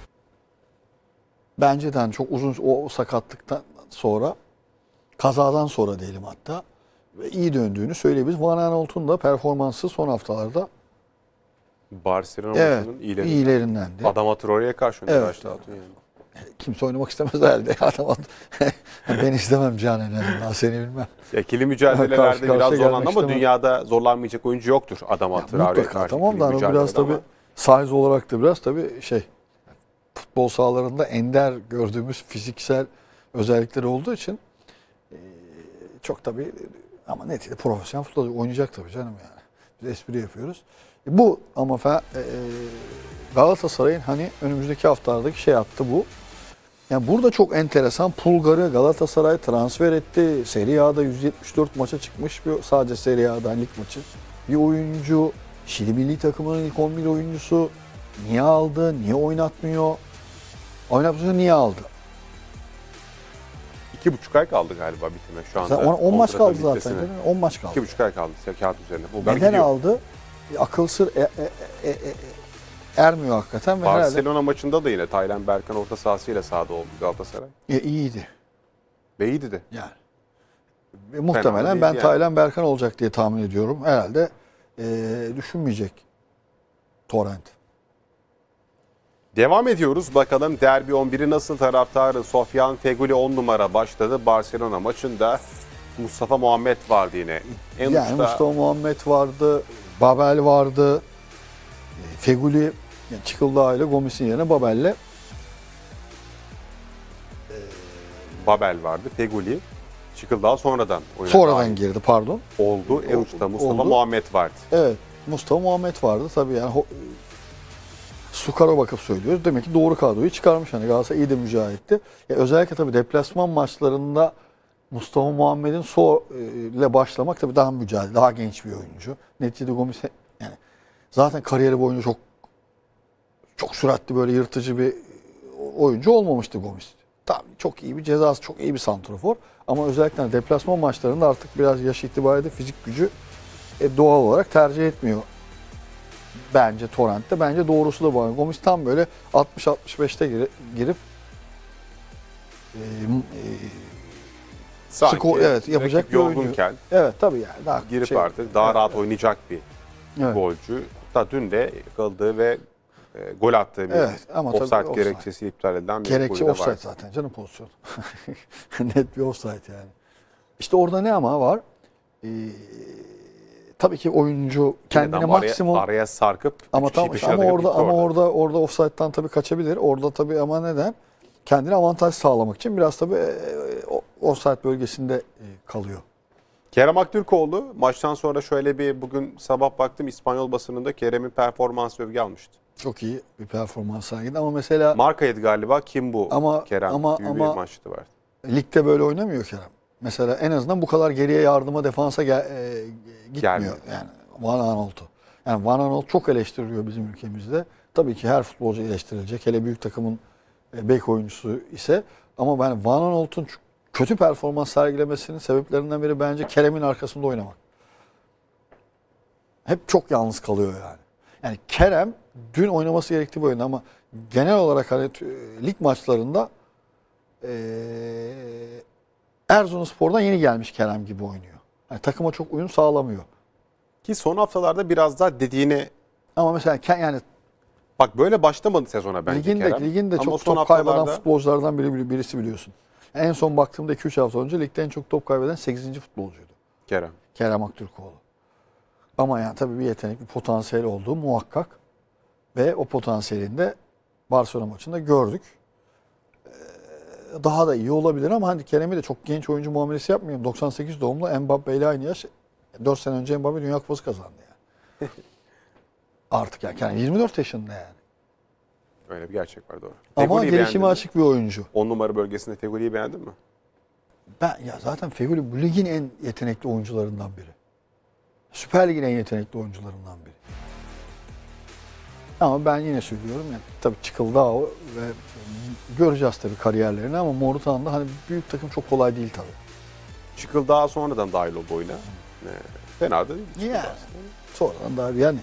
bence de çok uzun o sakatlıktan sonra, kazadan sonra diyelim hatta, ve iyi döndüğünü söyleyebiliriz. Van Aanholt'un da performansı son haftalarda Barcelona maçının iyilerindendi. Adama Traore'ye karşı evet. Raşit Altun yani. Kimse oynamak istemez herhalde. Ben istemem Canen. Yani. Seni bilmem. İkili mücadelelerde biraz zorlandı ama istemem. dünyada zorlanmayacak oyuncu yoktur Adama Traore'ye karşı. Tamam da biraz tabii size olarak da biraz tabii futbol sahalarında ender gördüğümüz fiziksel özellikleri olduğu için çok tabii ama neticede profesyonel futbol oynayacak tabii canım yani. Biz espri yapıyoruz. Bu ama Galatasaray'ın hani önümüzdeki haftalardaki şey yaptı bu. Yani burada çok enteresan. Pulgar'ı Galatasaray transfer etti. Serie A'da 174 maça çıkmış bir sadece Serie A'dan lig maçı. Bir oyuncu Şili milli takımının ilk 11 oyuncusu niye aldı? Niye oynatmıyor? Oynatmıyor niye aldı? 2,5 ay kaldı galiba bitime şu anda. 10 maç kaldı zaten. bitmesine. 10 maç kaldı. 2,5 ay kaldı kağıt üzerinde. Bulgar Neden gidiyor. aldı? Akıl sır ermiyor hakikaten. Ve Barcelona maçında da yine Taylan Berkan orta sahasıyla sahada oldu Galatasaray. İyiydi. Ve iyiydi de. Yani. Muhtemelen ben Taylan Berkan olacak diye tahmin ediyorum. Herhalde düşünmeyecek Torrent. Devam ediyoruz. Bakalım Derbi 11'i nasıl taraftarı? Sofyan Feguli 10 numara başladı. Barcelona maçında Mustafa Muhammed vardı yine. Yani Mustafa Muhammed vardı, Babel vardı, Feguli, yani Çıkıldağ ile Gomis'in yerine Babel'le Babel vardı. Feguli. Çıkıldağ sonradan oyuna sonradan girdi pardon. Oldu. Uçta Mustafa oldu. Muhammed vardı. Evet, Mustafa Muhammed vardı tabii yani skora bakıp söylüyoruz. Demek ki doğru kadroyu çıkarmış. Hani Galatasaray iyi de mücadele. Özellikle tabii deplasman maçlarında Mustafa Muhammed'in ile başlamak tabii daha mücadele, daha genç bir oyuncu. Neticede Gomis yani zaten kariyeri boyunca çok süratli böyle yırtıcı bir oyuncu olmamıştı Gomis. Tabii çok iyi bir cezası, çok iyi bir santrafor. Ama özellikle deplasman maçlarında artık biraz yaş itibariyle fizik gücü doğal olarak tercih etmiyor. Bence Torrent'te. Bence doğrusu da bu. Gomis tam böyle 60-65'te girip Sanki evet yapacak bir oyuncu. yorgunken Evet tabii yani. Daha girip artık daha rahat oynayacak bir golcü. Da dün de yakaladığı ve gol attığı bir offside gerekçesi iptal edilen bir gerekçe offside var. Zaten canım pozisyon. Net bir offside yani. İşte orada ne ama var? Tabii ki oyuncu kendine maksimum araya sarkıp ama orada offside'dan tabii kaçabilir. Orada tabii ama neden? Kendine avantaj sağlamak için biraz tabii offside bölgesinde kalıyor. Kerem Aktürkoğlu maçtan sonra şöyle bir bugün sabah baktım İspanyol basınında Kerem'in performans övgü almıştı. Çok iyi bir performans sergiledi ama mesela markaydı galiba kim bu Kerem bir maçtı var. Ligde böyle oynamıyor Kerem. Mesela en azından bu kadar geriye yardıma defansa gitmiyor. Yani Van Aanholt'u. Yani Van Aanholt çok eleştiriliyor bizim ülkemizde. Tabii ki her futbolcu eleştirilecek. Hele büyük takımın bek oyuncusu ise. Ama ben Van Aanholt'un kötü performans sergilemesinin sebeplerinden biri bence Kerem'in arkasında oynamak. Hep çok yalnız kalıyor yani. Yani Kerem dün oynaması gerektiği bir oyunda ama genel olarak hani lig maçlarında Erzurumspor'dan yeni gelmiş Kerem gibi oynuyor. Yani takıma çok uyum sağlamıyor. Ki son haftalarda biraz daha dediğini ama mesela yani bak böyle başlamadı sezona bence Kerem. Liginde çok top kaybeden futbolculardan birisi biliyorsun. En son baktığımda 2-3 hafta önce ligde en çok top kaybeden 8. futbolcuydu. Kerem Aktürkoğlu. Ama yani tabii bir yetenek, bir potansiyel olduğu muhakkak. Ve o potansiyelini de Barcelona maçında gördük. Daha da iyi olabilir ama hani Kerem'i de çok genç oyuncu muamelesi yapmayayım. 98 doğumlu Mbappe ile aynı yaş. 4 sene önce Mbappe Dünya Kupası kazandı yani. Artık yani 24 yaşında yani. Öyle bir gerçek var doğru. Ama Feguli'yi gelişime açık bir oyuncu. 10 numara bölgesinde Feguli'yi beğendin mi? Zaten Feguli bu ligin en yetenekli oyuncularından biri. Süper Lig'in en yetenekli oyuncularından biri. Ama ben yine söylüyorum yani tabii Çıkıldağ ve göreceğiz tabii kariyerlerini ama Morutan'da hani büyük takım çok kolay değil tabii. Çıkıldağ sonradan dahil oldu oyuna. Fena da değil. Yani, sonradan dahil yani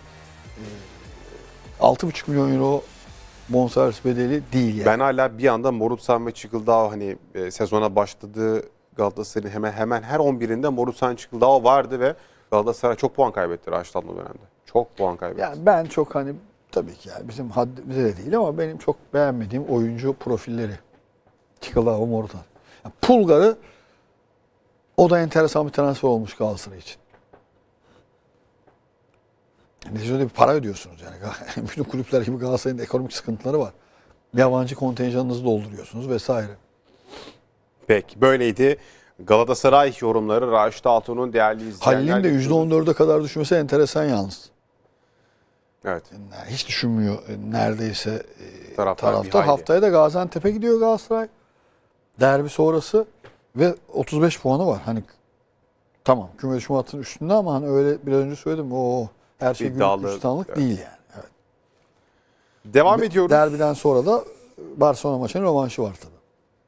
6,5 milyon euro bonservis bedeli değil yani. Ben hala bir anda Morutsan ve Çıkıldağ hani sezona başladığı Galatasaray'ın hemen her 11'inde Morutsan Çıkıldağ vardı ve Galatasaray çok puan kaybetti Raşit'li dönemde. Çok puan kaybetti. Yani ben çok hani tabii ki yani bizim haddimize de değil ama benim çok beğenmediğim oyuncu profilleri. Çıkıldağ ve Morutan. Yani Pulgar'ı o da enteresan bir transfer olmuş Galatasaray için. Neticede bir para ödüyorsunuz yani. Bütün kulüpler gibi Galatasaray'ın ekonomik sıkıntıları var. yabancı kontenjanınızı dolduruyorsunuz vesaire. Peki böyleydi. Galatasaray yorumları Raşit Altun'un değerli izleyenler. Halil'in de %14'e kadar düşmesi enteresan yalnız. Evet. Yani hiç düşünmüyor neredeyse Taraftar bir taraftar. hayli. Haftaya da Gaziantep'e gidiyor Galatasaray. Derbi sonrası ve 35 puanı var. Hani tamam küme düşme hattının üstünde ama hani öyle biraz önce söyledim. O her şey İddialı, güllük gülistanlık evet. değil yani. Evet. Devam ediyoruz. Derbiden sonra da Barcelona maçının rövanşı var tabii.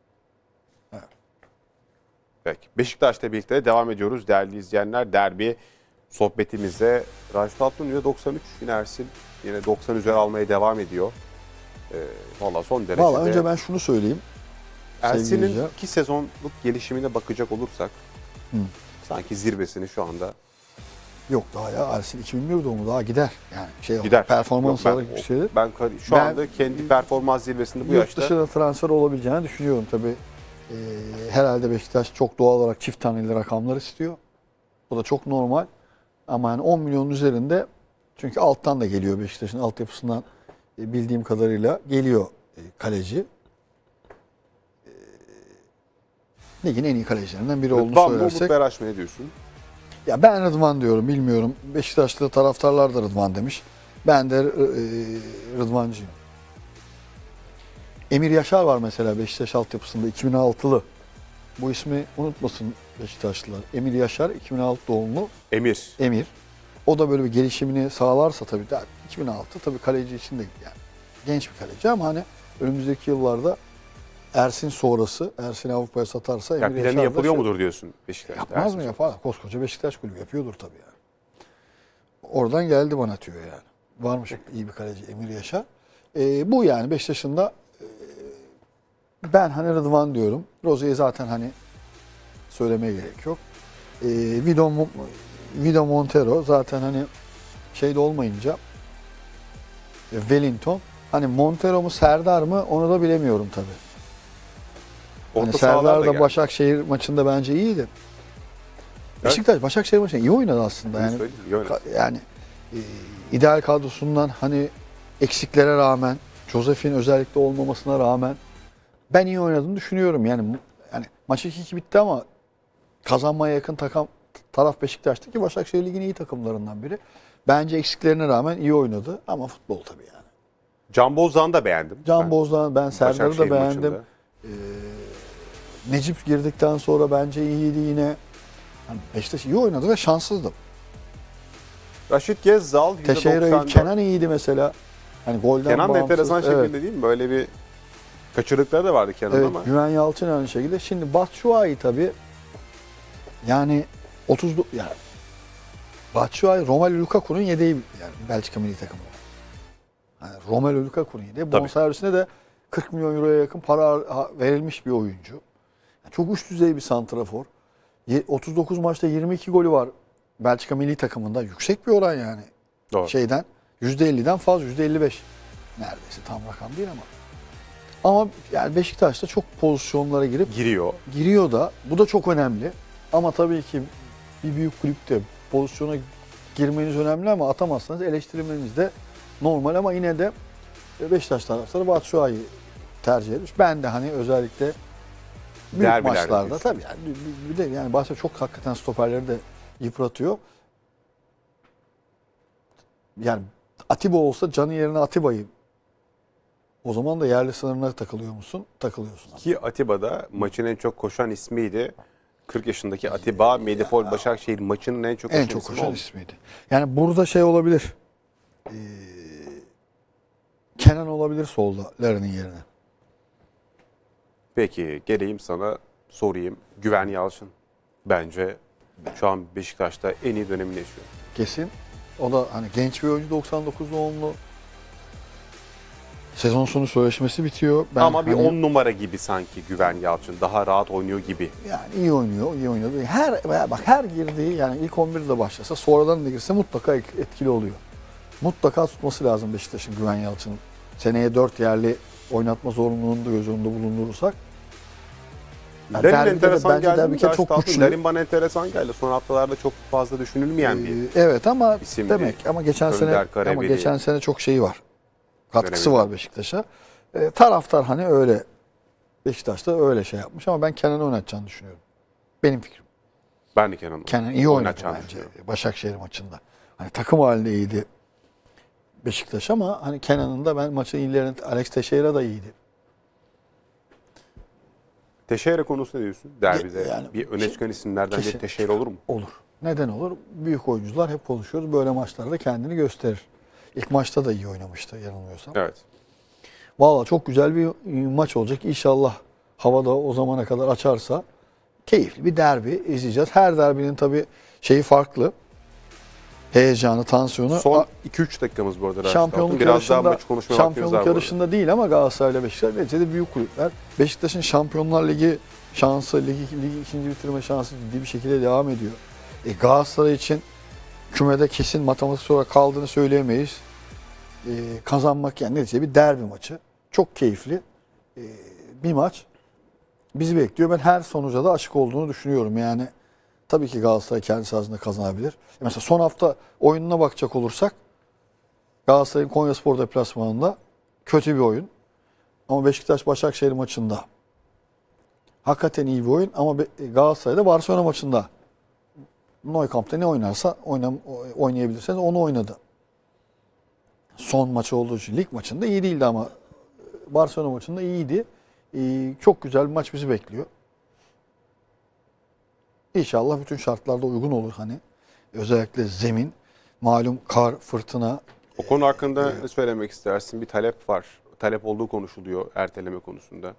Peki. Beşiktaş'la birlikte devam ediyoruz değerli izleyenler. Derbi sohbetimize Raşit Altun %93 yine Ersin yine 90 üzeri almaya devam ediyor. Valla son derecede. Valla önce ben şunu söyleyeyim. Ersin'in sevgili 2 sezonluk gelişimine bakacak olursak Hı. sanki zirvesini şu anda Yok daha ya Ersin 2001 doğumlu daha gider. Yani şey gider. performans Yok, olarak yükselir. şu Ben- anda kendi performans zirvesinde bu Yurt yaşta dışına transfer olabileceğini düşünüyorum tabii. Herhalde Beşiktaş çok doğal olarak çift taneli rakamlar istiyor. O da çok normal. Ama yani 10 milyonun üzerinde çünkü alttan da geliyor Beşiktaş'ın altyapısından bildiğim kadarıyla geliyor kaleci. Ligin en iyi kalecilerinden biri olduğunu Rıdvan mı Umut söylersek. Beraş mı ne diyorsun? Ya ben Rıdvan diyorum bilmiyorum. Beşiktaşlı taraftarlar da Rıdvan demiş. Ben de Rıdvancıyım. Emir Yaşar var mesela Beşiktaş altyapısında 2006'lı. Bu ismi unutmasın Beşiktaşlılar. Emir Yaşar 2006 doğumlu Emir. O da böyle bir gelişimini sağlarsa tabii daha 2006 tabii kaleci için de yani genç bir kaleci ama hani önümüzdeki yıllarda Ersin sonrası Ersin'i Avrupa'ya satarsa Ya Emir planı Yaşar da yapılıyor şey- mudur diyorsun Beşiktaş'ta? Yapmaz Ersin mı sonrası? yapar? Koskoca Beşiktaş kulübü yapıyordur tabii yani. Oradan geldi bana tüyo yani. Varmış iyi bir kaleci Emir Yaşar. Bu yani Beşiktaş'ın da ben hani Rıdvan diyorum. Rozi'yi zaten hani söylemeye gerek yok. Vido Montero zaten hani şeyde olmayınca Wellington. Hani Montero mu Serdar mı onu da bilemiyorum tabii. Hani Orta sahalar Serdar da geldi. Başakşehir maçında bence iyiydi. Beşiktaş Başakşehir maçında iyi oynadı aslında. Bunu Yani söyleyeyim, iyi oynadı. yani ideal kadrosundan hani eksiklere rağmen, Josef'in özellikle olmamasına rağmen ben iyi oynadığını düşünüyorum. Yani maç 2-2 bitti ama kazanmaya yakın taraf Beşiktaş'tı ki Başakşehir Ligi'nin iyi takımlarından biri. Bence eksiklerine rağmen iyi oynadı ama futbol tabii yani. Can Bozdoğan'ı da beğendim. Can Bozdoğan, ben Serdar'ı da Başakşehir beğendim. maçında. Necip girdikten sonra bence iyiydi yine. Yani Beşiktaş iyi oynadı ve şanssızdı. Raşit Gezzal Teixeira'yı, %94. Kenan iyiydi mesela. Hani golden Kenan da bağımsız. enteresan Evet. şekilde değil mi? Böyle bir kaçırıkları da vardı Kenan'ın Evet, ama. Güven Yalçın aynı şekilde. Şimdi Batshuayi tabii yani 30 yani Batshuayi Romelu Lukaku'nun yedeği yani Belçika milli takımında. Yani Romelu Lukaku'nun yedeği. Tabii. Bonservisine de 40 milyon euroya yakın para verilmiş bir oyuncu. Yani çok üst düzey bir santrafor. 39 maçta 22 golü var Belçika milli takımında. Yüksek bir oran yani. Doğru. Şeyden %50'den fazla %55 neredeyse tam rakam değil ama. Ama yani Beşiktaş'ta çok pozisyonlara girip giriyor da. Bu da çok önemli. Ama tabii ki bir büyük kulüpte pozisyona girmeniz önemli ama atamazsanız eleştirmeniz de normal ama yine de Beşiktaş taraftarı Batshuayi tercih etmiş. Ben de hani özellikle büyük Derbilerde maçlarda diyorsun. tabii yani bir de yani Batshuayi çok hakikaten stoperleri de yıpratıyor. Yani Atiba olsa Can'ın yerine Atiba'yı o zaman da yerli sınırına takılıyor musun? Takılıyorsun. Ki Atiba'da maçın en çok koşan ismiydi. 40 yaşındaki Atiba, Medipol Başakşehir maçının en çok koşan, En çok ismi koşan oldu. ismiydi. Yani burada şey olabilir. Kenan olabilir solda Larin'in yerine. Peki geleyim sana sorayım. Güven Yalçın bence şu an Beşiktaş'ta en iyi dönemini yaşıyor. Kesin. O da hani genç bir oyuncu 99 doğumlu. Sezon sonu sözleşmesi bitiyor. Ama bir hani- 10 numara gibi sanki Güven Yalçın. Daha rahat oynuyor gibi. Yani iyi oynuyor, iyi oynadı. Her girdiği yani ilk 11'de başlasa sonradan da girse mutlaka etkili oluyor. Mutlaka tutması lazım Beşiktaş'ın Güven Yalçın'ın. Seneye 4 yerli oynatma zorunluluğunu da göz önünde bulundurursak. Yani Larin derbide de enteresan bence geldi. derbide mi? çok güçlü. Larin bana enteresan geldi. Son haftalarda çok fazla düşünülmeyen bir Evet ama isim demek değil. ama geçen Önder sene Karabeli. geçen sene çok şeyi var. Katkısı Dönemi. var Beşiktaş'a. Taraftar hani öyle Beşiktaş'ta öyle şey yapmış ama ben Kenan'ı oynatacağını düşünüyorum. Benim fikrim. Ben de Kenan'ım. Kenan iyi oynadı Oynatacağını bence düşünüyorum. Başakşehir maçında. Hani takım halinde iyiydi Beşiktaş ama hani Kenan'ın da ben maçın iyilerini Alex Teixeira da iyiydi. Teixeira konusunda ne diyorsun? Derbide Yani bir öne çıkan isimlerden biri kesin. Teixeira olur mu? Olur. Neden olur? Büyük oyuncular hep konuşuyoruz. Böyle maçlarda kendini gösterir. İlk maçta da iyi oynamıştı yanılmıyorsam. Evet. Valla çok güzel bir maç olacak. İnşallah havada o zamana kadar açarsa keyifli bir derbi izleyeceğiz. Her derbinin tabii şeyi farklı. Heyecanı, tansiyonu. Son 2-3 dakikamız bu arada. Raşit Şampiyonluk Altun. Biraz daha yarışında, maç konuşmaya vaktimiz var şampiyonluk bu arada. yarışında değil ama Galatasaray ile Beşiktaş neticede büyük kulüpler. Beşiktaş'ın Şampiyonlar Ligi şansı, ligi ikinci bitirme şansı ciddi bir şekilde devam ediyor. Galatasaray için kümede kesin matematik olarak kaldığını söyleyemeyiz. Kazanmak yani neticede bir derbi maçı. Çok keyifli bir maç bizi bekliyor. Ben her sonuca da açık olduğunu düşünüyorum. Yani tabii ki Galatasaray kendi sahasında kazanabilir. Mesela son hafta oyununa bakacak olursak Galatasaray'ın Konyaspor deplasmanında kötü bir oyun. Ama Beşiktaş Başakşehir maçında hakikaten iyi bir oyun ama Galatasaray'da Barcelona maçında Nou Camp'ta ne oynarsa oynayabilirseniz onu oynadı. Son maçı olduğu için lig maçında iyi değildi ama Barcelona maçında iyiydi. Çok güzel bir maç bizi bekliyor. İnşallah bütün şartlarda uygun olur hani. Özellikle zemin, malum kar, fırtına. O konu hakkında ne söylemek istersin? Bir talep var. Talep olduğu konuşuluyor erteleme konusunda.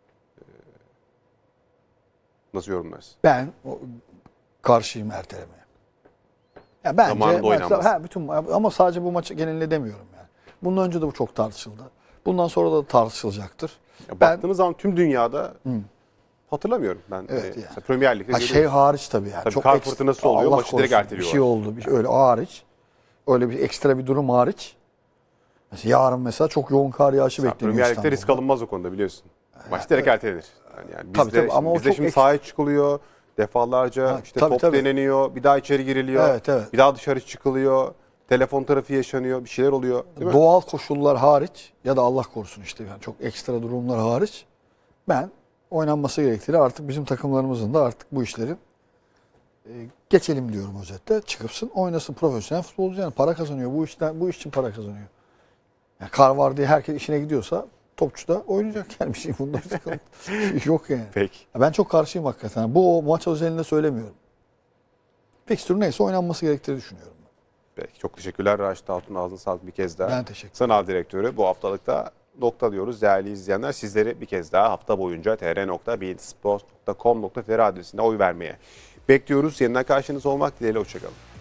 Nasıl yorumlarsın? Ben karşıyım ertelemeye. Ya bence Zamanında oynanması. bütün ama sadece bu maçı genelinde demiyorum yani. Bundan önce de bu çok tartışıldı. Bundan sonra da tartışılacaktır. Ya baktığımız zaman tüm dünyada hatırlamıyorum ben. Evet yani. Mesela Premier Lig'de Şey görüyoruz. hariç tabii yani. Tabii çok kar fırtınası oluyor, Allah maçı direkt korusun, erteliyorlar. Bir şey oldu, öyle hariç. Öyle bir ekstra bir durum hariç. Mesela yarın mesela çok yoğun kar yağışı bekleniyor Premier Lig'de İstanbul'da. risk alınmaz o konuda biliyorsun. Maç direkt ertelenir. Yani Tabii, bizde, tabii, ama o bizde çok şimdi sahaya çıkılıyor. Defalarca işte tabii, top tabii. deneniyor. Bir daha içeri giriliyor. Evet, evet. Bir daha dışarı çıkılıyor. Telefon trafiği yaşanıyor. Bir şeyler oluyor. Değil mi? Doğal koşullar hariç ya da Allah korusun işte yani çok ekstra durumlar hariç ben oynanması gerektiğini artık bizim takımlarımızın da artık bu işlerin geçelim diyorum özetle. Çıkıpsın, oynasın profesyonel futbolcu yani para kazanıyor. Bu iş için para kazanıyor. Yani kar var diye herkes işine gidiyorsa topçu da oynayacak yani bir şey bunda bir sıkıntı yok yani. Peki. Ben çok karşıyım hakikaten. Bu maç özelinde söylemiyorum. Fikstür neyse oynanması gerektiğini düşünüyorum. Peki. Çok teşekkürler Raşit Altun. Ağzına sağlık bir kez daha. Ben teşekkür ederim. Sanal direktörü bu haftalıkta nokta diyoruz değerli izleyenler. Sizleri bir kez daha hafta boyunca tr.beinsport.com.tr adresinde oy vermeye bekliyoruz. Yeniden karşınızda olmak dileğiyle. Hoşçakalın.